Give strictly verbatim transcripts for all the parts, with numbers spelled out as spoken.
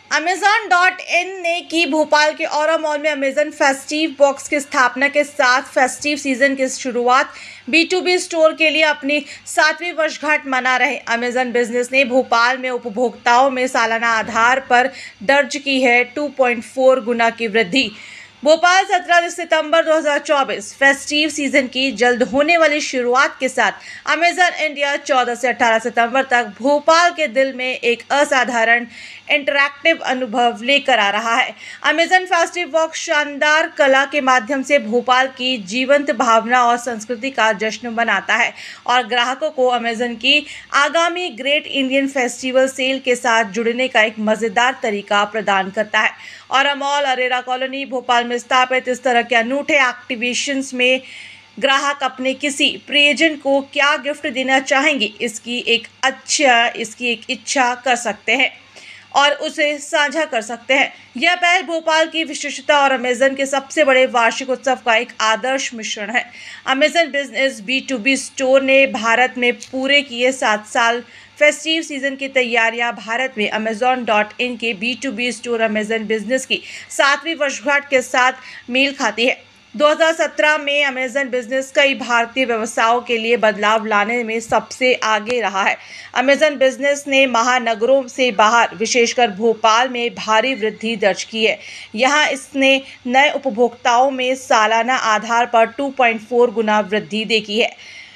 Amazon dot इन ने की भोपाल के औरा मॉल में अमेज़न फेस्टिव बॉक्स की स्थापना के साथ फेस्टिव सीजन की शुरुआत बी टू बी स्टोर के लिए अपनी सातवीं वर्षगांठ मना रहे अमेज़न बिजनेस ने भोपाल में उपभोक्ताओं में सालाना आधार पर दर्ज की है टू पॉइंट फोर गुना की वृद्धि। भोपाल सत्रह सितंबर दो हज़ार चौबीस फेस्टिव सीजन की जल्द होने वाली शुरुआत के साथ अमेज़न इंडिया चौदह से अठारह सितंबर तक भोपाल के दिल में एक असाधारण इंटरैक्टिव अनुभव लेकर आ रहा है। अमेज़न फेस्टिव बॉक्स शानदार कला के माध्यम से भोपाल की जीवंत भावना और संस्कृति का जश्न मनाता है और ग्राहकों को अमेज़न की आगामी ग्रेट इंडियन फेस्टिवल सेल के साथ जुड़ने का एक मज़ेदार तरीका प्रदान करता है। और मॉल अरेरा कॉलोनी भोपाल में स्थापित इस तरह के अनूठे एक्टिवेशंस में ग्राहक अपने किसी प्रियजन को क्या गिफ्ट देना चाहेंगे इसकी एक अच्छा इसकी एक इच्छा कर सकते हैं और उसे साझा कर सकते हैं। यह पहल भोपाल की विशिष्टता और अमेज़न के सबसे बड़े वार्षिक उत्सव का एक आदर्श मिश्रण है। Amazon business B to B store ने भारत में पूरे किए सात साल फेस्टिव सीजन की तैयारियां भारत में अमेज़न डॉट इन के B to B store Amazon business की सातवीं वर्षगांठ के साथ मेल खाती है। दो हज़ार सत्रह में अमेज़न बिजनेस कई भारतीय व्यवसायों के लिए बदलाव लाने में सबसे आगे रहा है। अमेज़न बिजनेस ने महानगरों से बाहर विशेषकर भोपाल में भारी वृद्धि दर्ज की है। यहाँ इसने नए उपभोक्ताओं में सालाना आधार पर टू पॉइंट फोर गुना वृद्धि देखी है।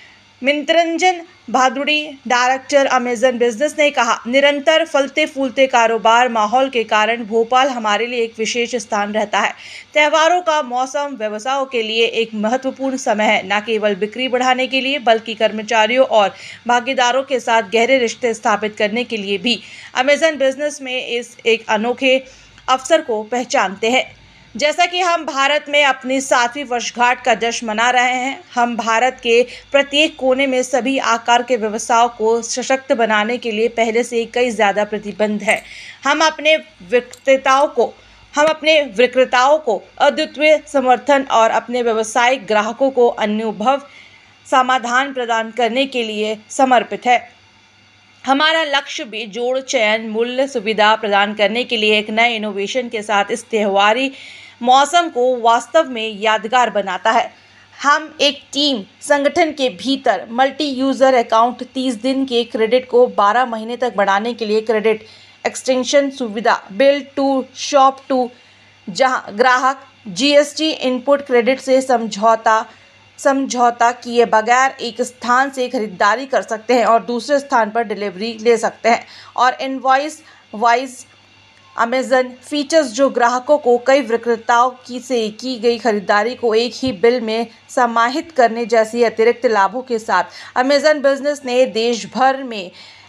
Mitranjan Bhaduri director Amazon business ने कहा, निरंतर फलते फूलते कारोबार माहौल के कारण भोपाल हमारे लिए एक विशेष स्थान रहता है। त्योहारों का मौसम व्यवसायों के लिए एक महत्वपूर्ण समय है, न केवल बिक्री बढ़ाने के लिए बल्कि कर्मचारियों और भागीदारों के साथ गहरे रिश्ते स्थापित करने के लिए भी। अमेज़न बिजनेस में इस एक अनोखे अवसर को पहचानते हैं। जैसा कि हम भारत में अपनी सातवीं वर्षगांठ का जश्न मना रहे हैं, हम भारत के प्रत्येक कोने में सभी आकार के व्यवसायों को सशक्त बनाने के लिए पहले से कई ज़्यादा प्रतिबद्ध हैं। हम अपने विक्रेताओं को हम अपने विक्रेताओं को अद्वितीय समर्थन और अपने व्यावसायिक ग्राहकों को अनुभव समाधान प्रदान करने के लिए समर्पित है। हमारा लक्ष्य भी जोड़ चयन मूल्य सुविधा प्रदान करने के लिए एक नए इनोवेशन के साथ इस त्योहारी मौसम को वास्तव में यादगार बनाता है। हम एक टीम संगठन के भीतर मल्टी यूज़र अकाउंट तीस दिन के क्रेडिट को बारह महीने तक बढ़ाने के लिए क्रेडिट एक्सटेंशन सुविधा बिल्ड टू शॉप टू, जहां ग्राहक जीएसटी इनपुट क्रेडिट से समझौता समझौता किए बगैर एक स्थान से खरीदारी कर सकते हैं और दूसरे स्थान पर डिलीवरी ले सकते हैं। और इनवॉइस वाइज अमेज़न फीचर्स जो ग्राहकों को कई विक्रेताओं की से की गई खरीदारी को एक ही बिल में समाहित करने जैसी अतिरिक्त लाभों के साथ अमेज़न बिजनेस ने देश भर में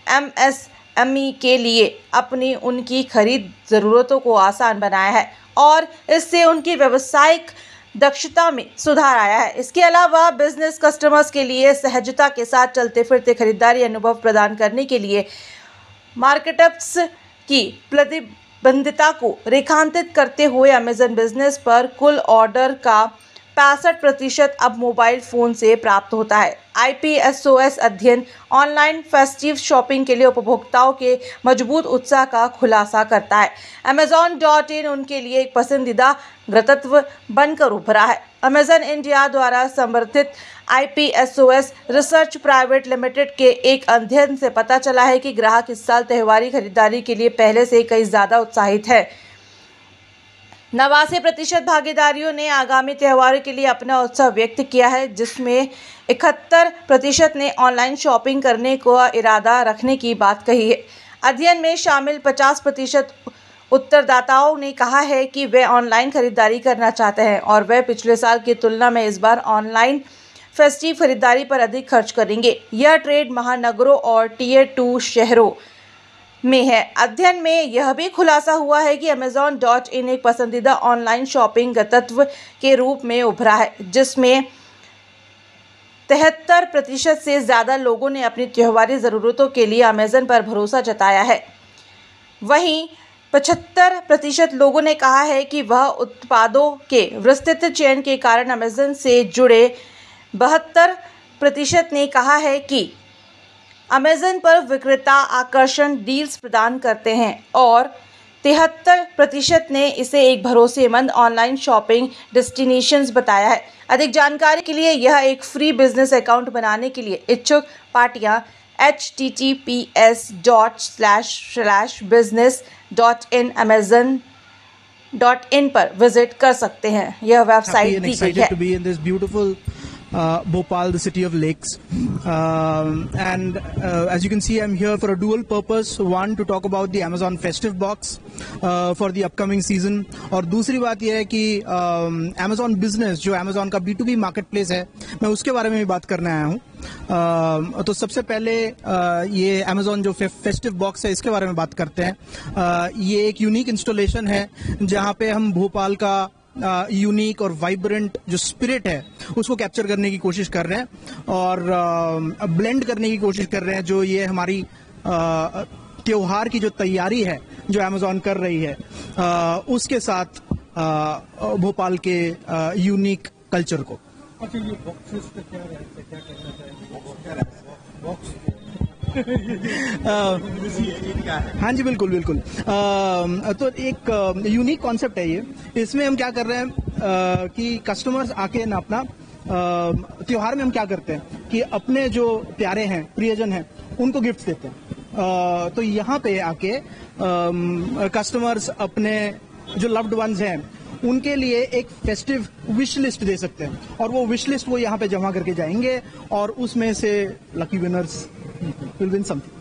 एमएसएमई के लिए अपनी उनकी खरीद ज़रूरतों को आसान बनाया है और इससे उनकी व्यावसायिक दक्षता में सुधार आया है। इसके अलावा बिजनेस कस्टमर्स के लिए सहजता के साथ चलते फिरते खरीदारी अनुभव प्रदान करने के लिए मार्केटअप्स की प्रतिबद्धता को रेखांकित करते हुए अमेज़न बिजनेस पर कुल ऑर्डर का पैंसठ प्रतिशत अब मोबाइल फ़ोन से प्राप्त होता है। आईपीएसओएस अध्ययन ऑनलाइन फेस्टिव शॉपिंग के लिए उपभोक्ताओं के मजबूत उत्साह का खुलासा करता है। अमेज़न डॉट इन उनके लिए एक पसंदीदा गंतव्य बनकर उभरा है। अमेज़न इंडिया द्वारा समर्थित आईपीएसओएस रिसर्च प्राइवेट लिमिटेड के एक अध्ययन से पता चला है कि ग्राहक इस साल त्योहारी खरीदारी के लिए पहले से कई ज़्यादा उत्साहित है। नवासी प्रतिशत भागीदारियों ने आगामी त्योहारों के लिए अपना उत्साह व्यक्त किया है, जिसमें इकहत्तर प्रतिशत ने ऑनलाइन शॉपिंग करने का इरादा रखने की बात कही है। अध्ययन में शामिल पचास प्रतिशत उत्तरदाताओं ने कहा है कि वे ऑनलाइन खरीदारी करना चाहते हैं और वे पिछले साल की तुलना में इस बार ऑनलाइन फेस्टिव खरीदारी पर अधिक खर्च करेंगे। यह ट्रेड महानगरों और टीयर टू शहरों में है। अध्ययन में यह भी खुलासा हुआ है कि अमेज़न डॉट इन एक पसंदीदा ऑनलाइन शॉपिंग गंतव्य के रूप में उभरा है, जिसमें तिहत्तर प्रतिशत से ज़्यादा लोगों ने अपनी त्योहारी ज़रूरतों के लिए अमेज़न पर भरोसा जताया है। वहीं पचहत्तर प्रतिशत लोगों ने कहा है कि वह उत्पादों के विस्तृत चयन के कारण अमेज़न से जुड़े। बहत्तर प्रतिशत ने कहा है कि अमेज़न पर विक्रेता आकर्षण डील्स प्रदान करते हैं और तिहत्तर प्रतिशत ने इसे एक भरोसेमंद ऑनलाइन शॉपिंग डेस्टिनेशंस बताया है। अधिक जानकारी के लिए यह एक फ्री बिजनेस अकाउंट बनाने के लिए इच्छुक पार्टियां H T T P S dot slash slash business dot in Amazon dot in पर विजिट कर सकते हैं। यह वेबसाइट दी गई है। Uh, Bhopal, the city of lakes, uh, and uh, as you can see, I'm here for a dual purpose. One, to talk about the Amazon Festive Box uh, for the upcoming season, और दूसरी बात यह है कि uh, Amazon Business, जो Amazon का B to B marketplace है, मैं उसके बारे में भी बात करने आया हूँ। uh, तो सबसे पहले uh, ये Amazon जो फेस्टिव बॉक्स है, इसके बारे में बात करते हैं। uh, ये एक यूनिक इंस्टॉलेशन है जहाँ पे हम भोपाल का यूनिक uh, और वाइब्रेंट जो स्पिरिट है उसको कैप्चर करने की कोशिश कर रहे हैं और ब्लेंड uh, करने की कोशिश कर रहे हैं। जो ये हमारी uh, त्योहार की जो तैयारी है जो अमेजॉन कर रही है uh, उसके साथ uh, भोपाल के यूनिक uh, कल्चर को। अच्छा, ये बॉक्सेस पे क्या रहता है, क्या करना चाहिए बॉक्स? हाँ जी, बिल्कुल बिल्कुल। आ, तो एक यूनिक कॉन्सेप्ट है ये। इसमें हम क्या कर रहे हैं आ, कि कस्टमर्स आके ना अपना त्योहार में हम क्या करते हैं कि अपने जो प्यारे हैं, प्रियजन हैं, उनको गिफ्ट देते हैं। आ, तो यहाँ पे आके कस्टमर्स अपने जो लव्ड वंस हैं उनके लिए एक फेस्टिव विश लिस्ट दे सकते हैं और वो विश लिस्ट वो यहाँ पे जमा करके जाएंगे और उसमें से lucky winners will win something.